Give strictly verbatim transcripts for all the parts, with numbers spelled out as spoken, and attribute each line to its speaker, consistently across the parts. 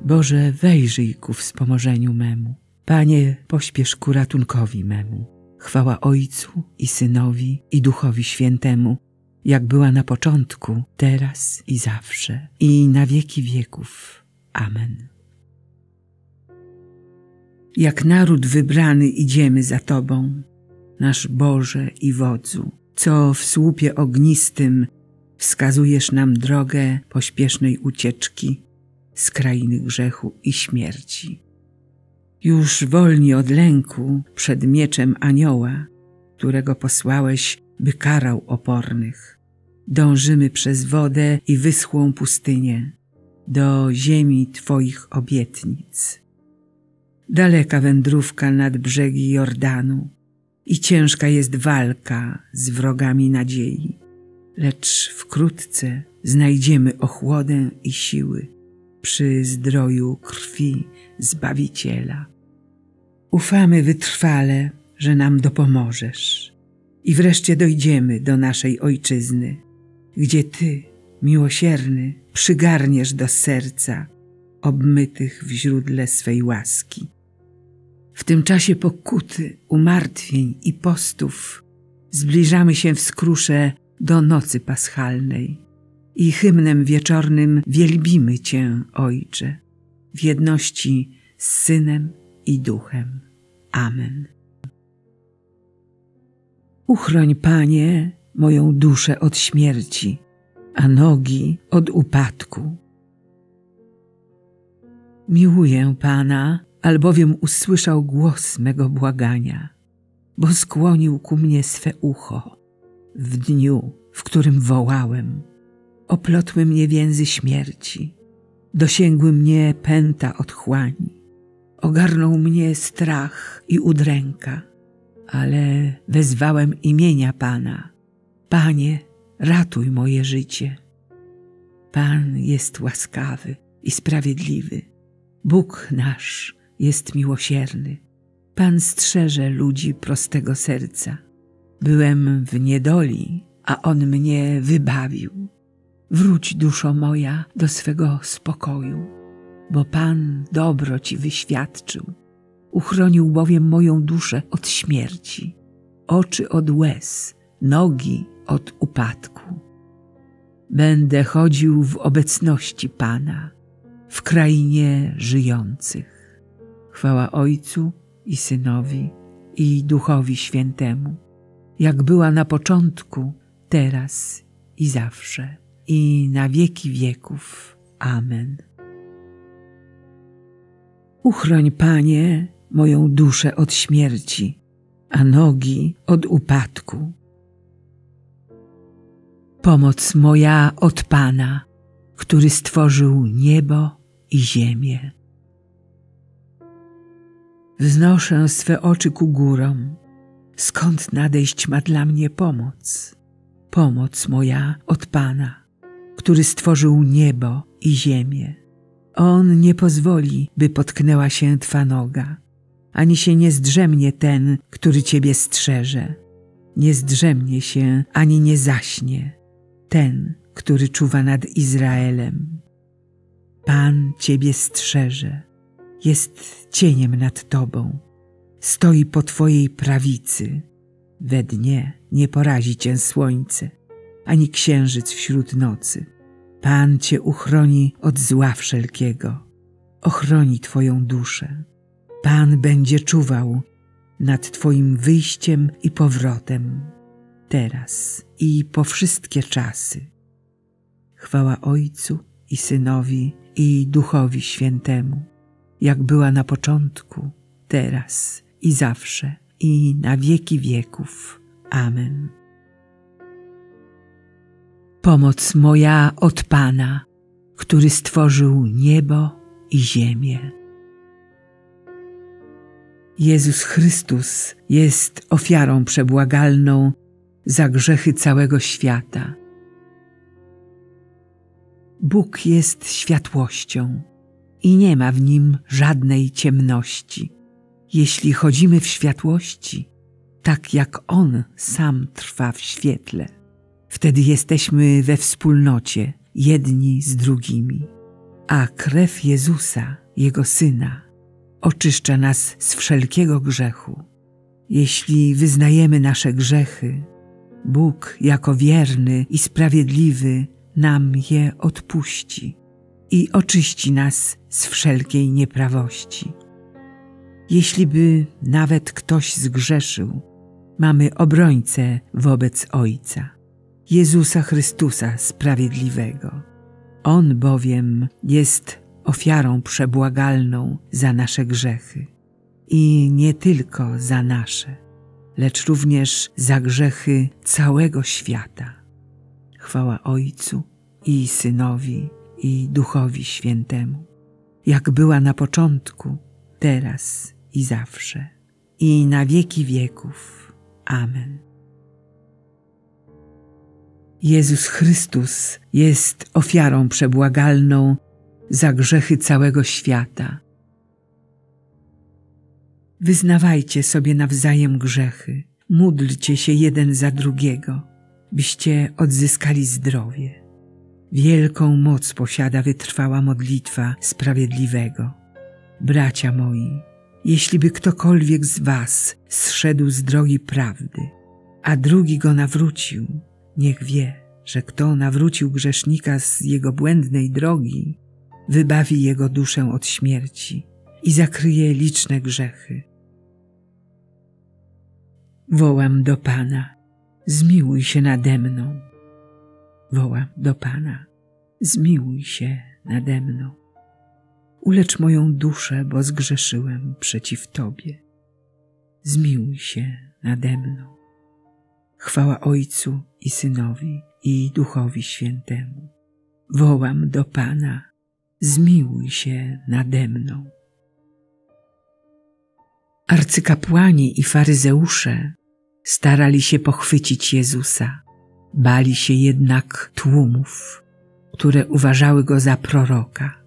Speaker 1: Boże, wejrzyj ku wspomożeniu memu. Panie, pośpiesz ku ratunkowi memu. Chwała Ojcu i Synowi i Duchowi Świętemu, jak była na początku, teraz i zawsze, i na wieki wieków. Amen. Jak naród wybrany idziemy za Tobą, nasz Boże i Wodzu, co w słupie ognistym wskazujesz nam drogę pośpiesznej ucieczki z krainy grzechu i śmierci. Już wolni od lęku przed mieczem anioła, którego posłałeś, by karał opornych, dążymy przez wodę i wyschłą pustynię do ziemi Twoich obietnic. Daleka wędrówka nad brzegi Jordanu i ciężka jest walka z wrogami nadziei, lecz wkrótce znajdziemy ochłodę i siły przy zdroju krwi Zbawiciela. Ufamy wytrwale, że nam dopomożesz i wreszcie dojdziemy do naszej ojczyzny, gdzie Ty, miłosierny, przygarniesz do serca obmytych w źródle swej łaski. W tym czasie pokuty, umartwień i postów zbliżamy się w skrusze do nocy paschalnej i hymnem wieczornym wielbimy Cię, Ojcze, w jedności z Synem i Duchem. Amen. Uchroń, Panie, moją duszę od śmierci, a nogi od upadku. Miłuję Pana, albowiem usłyszał głos mego błagania, bo skłonił ku mnie swe ucho w dniu, w którym wołałem. Oplotły mnie więzy śmierci, dosięgły mnie pęta otchłani, ogarnął mnie strach i udręka, ale wezwałem imienia Pana. Panie, ratuj moje życie. Pan jest łaskawy i sprawiedliwy. Bóg nasz jest miłosierny. Pan strzeże ludzi prostego serca. Byłem w niedoli, a On mnie wybawił. Wróć, duszo moja, do swego spokoju, bo Pan dobro Ci wyświadczył. Uchronił bowiem moją duszę od śmierci, oczy od łez, nogi od upadku. Będę chodził w obecności Pana, w krainie żyjących. Chwała Ojcu i Synowi i Duchowi Świętemu, jak była na początku, teraz i zawsze, i na wieki wieków. Amen. Uchroń, Panie, moją duszę od śmierci, a nogi od upadku. Pomoc moja od Pana, który stworzył niebo i ziemię. Wznoszę swe oczy ku górom. Skąd nadejść ma dla mnie pomoc? Pomoc moja od Pana, który stworzył niebo i ziemię. On nie pozwoli, by potknęła się Twa noga, ani się nie zdrzemnie ten, który Ciebie strzeże. Nie zdrzemnie się, ani nie zaśnie ten, który czuwa nad Izraelem. Pan Ciebie strzeże, jest cieniem nad Tobą, stoi po Twojej prawicy. We dnie nie porazi Cię słońce, ani księżyc wśród nocy. Pan Cię uchroni od zła wszelkiego, ochroni Twoją duszę. Pan będzie czuwał nad Twoim wyjściem i powrotem, teraz i po wszystkie czasy. Chwała Ojcu i Synowi i Duchowi Świętemu, jak była na początku, teraz i zawsze, i na wieki wieków. Amen. Pomoc moja od Pana, który stworzył niebo i ziemię. Jezus Chrystus jest ofiarą przebłagalną za grzechy całego świata. Bóg jest światłością i nie ma w Nim żadnej ciemności. Jeśli chodzimy w światłości, tak jak On sam trwa w świetle, wtedy jesteśmy we wspólnocie jedni z drugimi. a krew Jezusa, Jego Syna, oczyszcza nas z wszelkiego grzechu. Jeśli wyznajemy nasze grzechy, Bóg jako wierny i sprawiedliwy nam je odpuści i oczyści nas z wszelkiej nieprawości. Jeśli by nawet ktoś zgrzeszył, mamy obrońcę wobec Ojca, Jezusa Chrystusa Sprawiedliwego. On bowiem jest ofiarą przebłagalną za nasze grzechy i nie tylko za nasze, lecz również za grzechy całego świata. Chwała Ojcu i Synowi i Duchowi Świętemu, jak była na początku, teraz i zawsze, i na wieki wieków. Amen. Jezus Chrystus jest ofiarą przebłagalną za grzechy całego świata. Wyznawajcie sobie nawzajem grzechy, módlcie się jeden za drugiego, byście odzyskali zdrowie. Wielką moc posiada wytrwała modlitwa sprawiedliwego. Bracia moi, jeśli by ktokolwiek z was zszedł z drogi prawdy, a drugi go nawrócił, niech wie, że kto nawrócił grzesznika z jego błędnej drogi, wybawi jego duszę od śmierci i zakryje liczne grzechy. Wołam do Pana, zmiłuj się nade mną. Wołam do Pana, zmiłuj się nade mną. Ulecz moją duszę, bo zgrzeszyłem przeciw Tobie. Zmiłuj się nade mną. Chwała Ojcu i Synowi i Duchowi Świętemu. Wołam do Pana, zmiłuj się nade mną. Arcykapłani i faryzeusze starali się pochwycić Jezusa, bali się jednak tłumów, które uważały Go za proroka.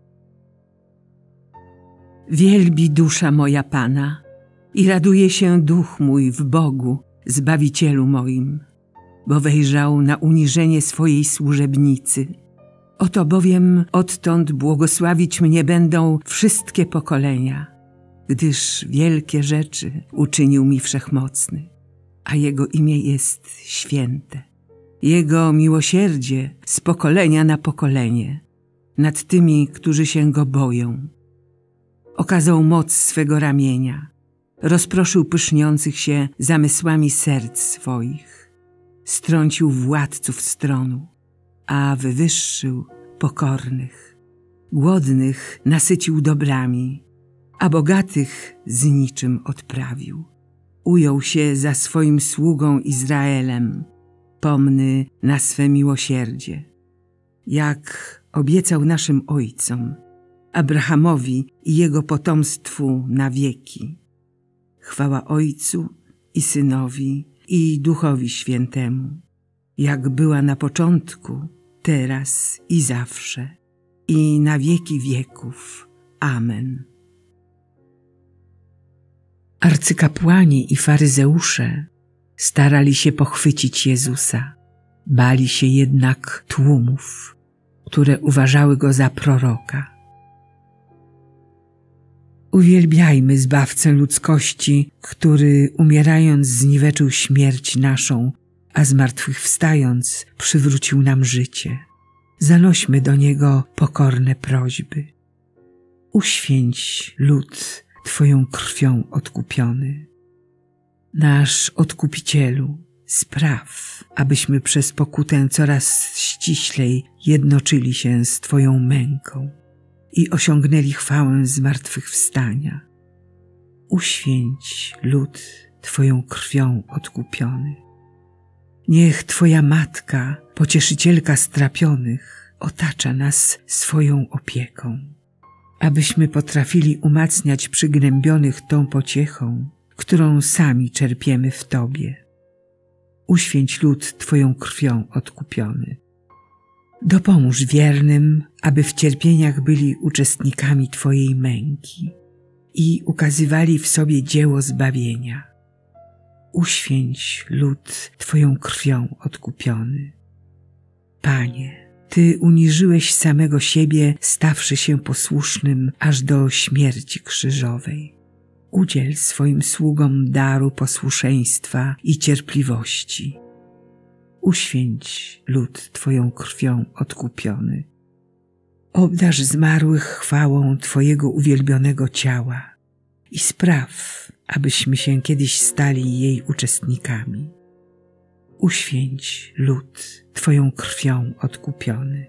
Speaker 1: Wielbi dusza moja Pana i raduje się duch mój w Bogu, Zbawicielu moim, bo wejrzał na uniżenie swojej służebnicy. Oto bowiem odtąd błogosławić mnie będą wszystkie pokolenia, gdyż wielkie rzeczy uczynił mi Wszechmocny, a Jego imię jest święte. Jego miłosierdzie z pokolenia na pokolenie nad tymi, którzy się Go boją. Okazał moc swego ramienia, rozproszył pyszniących się zamysłami serc swoich, strącił władców stronu, a wywyższył pokornych. Głodnych nasycił dobrami, a bogatych z niczym odprawił. Ujął się za swoim sługą Izraelem, pomny na swe miłosierdzie, jak obiecał naszym ojcom, Abrahamowi i jego potomstwu na wieki. Chwała Ojcu i Synowi i Duchowi Świętemu, jak była na początku, teraz i zawsze, i na wieki wieków. Amen. Arcykapłani i faryzeusze starali się pochwycić Jezusa, bali się jednak tłumów, które uważały Go za proroka. Uwielbiajmy Zbawcę ludzkości, który umierając zniweczył śmierć naszą, a zmartwychwstając przywrócił nam życie. Zanośmy do Niego pokorne prośby. Uświęć lud Twoją krwią odkupiony. Nasz Odkupicielu, spraw, abyśmy przez pokutę coraz ściślej jednoczyli się z Twoją męką i osiągnęli chwałę zmartwychwstania. Uświęć lud Twoją krwią odkupiony. Niech Twoja Matka, Pocieszycielka strapionych, otacza nas swoją opieką, abyśmy potrafili umacniać przygnębionych tą pociechą, którą sami czerpiemy w Tobie. Uświęć lud Twoją krwią odkupiony. Dopomóż wiernym, aby w cierpieniach byli uczestnikami Twojej męki i ukazywali w sobie dzieło zbawienia. Uświęć lud Twoją krwią odkupiony. Panie, Ty uniżyłeś samego siebie, stawszy się posłusznym aż do śmierci krzyżowej. Udziel swoim sługom daru posłuszeństwa i cierpliwości. Uświęć lud Twoją krwią odkupiony. Obdarz zmarłych chwałą Twojego uwielbionego ciała i spraw, abyśmy się kiedyś stali jej uczestnikami. Uświęć lud Twoją krwią odkupiony.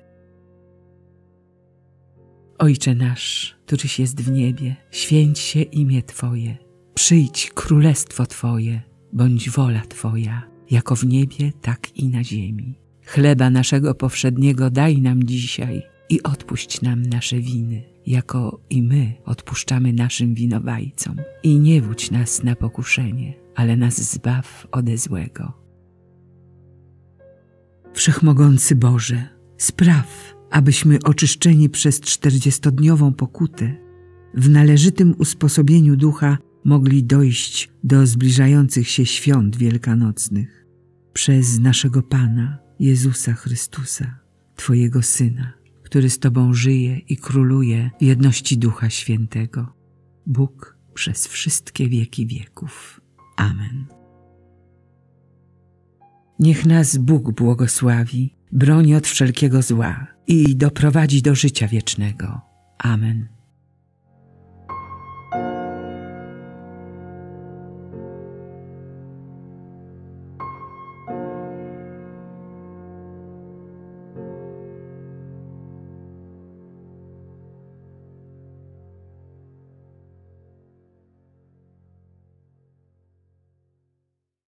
Speaker 1: Ojcze nasz, któryś jest w niebie, święć się imię Twoje. Przyjdź królestwo Twoje, bądź wola Twoja, jako w niebie, tak i na ziemi. Chleba naszego powszedniego daj nam dzisiaj i odpuść nam nasze winy, jako i my odpuszczamy naszym winowajcom. I nie wódź nas na pokuszenie, ale nas zbaw ode złego. Wszechmogący Boże, spraw, abyśmy oczyszczeni przez czterdziestodniową pokutę w należytym usposobieniu ducha mogli dojść do zbliżających się świąt wielkanocnych przez naszego Pana Jezusa Chrystusa, Twojego Syna, który z Tobą żyje i króluje w jedności Ducha Świętego, Bóg przez wszystkie wieki wieków. Amen. Niech nas Bóg błogosławi, broni od wszelkiego zła i doprowadzi do życia wiecznego. Amen.